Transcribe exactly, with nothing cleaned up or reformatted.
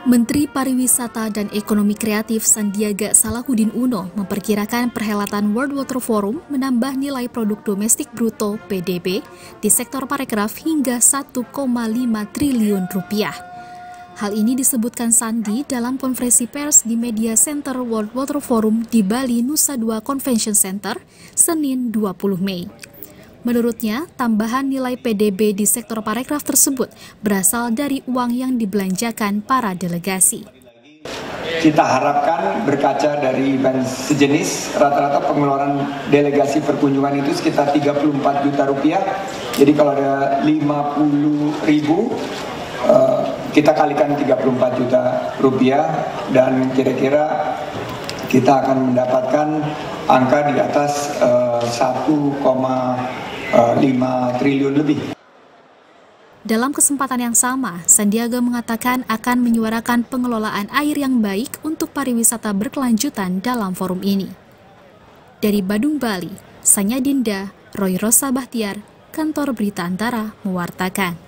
Menteri Pariwisata dan Ekonomi Kreatif Sandiaga Salahuddin Uno memperkirakan perhelatan World Water Forum menambah nilai produk domestik bruto P D B di sektor parekraf hingga satu koma lima triliun rupiah. Hal ini disebutkan Sandi dalam konferensi pers di Media Center World Water Forum di Bali Nusa Dua Convention Center, Senin dua puluh Mei. Menurutnya, tambahan nilai P D B di sektor parekraf tersebut berasal dari uang yang dibelanjakan para delegasi. Kita harapkan berkaca dari event sejenis, rata-rata pengeluaran delegasi perkunjungan itu sekitar tiga puluh empat juta rupiah. Jadi kalau ada lima puluh ribu, kita kalikan tiga puluh empat juta rupiah dan kira-kira kita akan mendapatkan angka di atas satu koma lima triliun lebih. Dalam kesempatan yang sama, Sandiaga mengatakan akan menyuarakan pengelolaan air yang baik untuk pariwisata berkelanjutan dalam forum ini. Dari Badung, Bali, Sanya Dinda, Roy Rosa Bahtiar, Kantor Berita Antara mewartakan.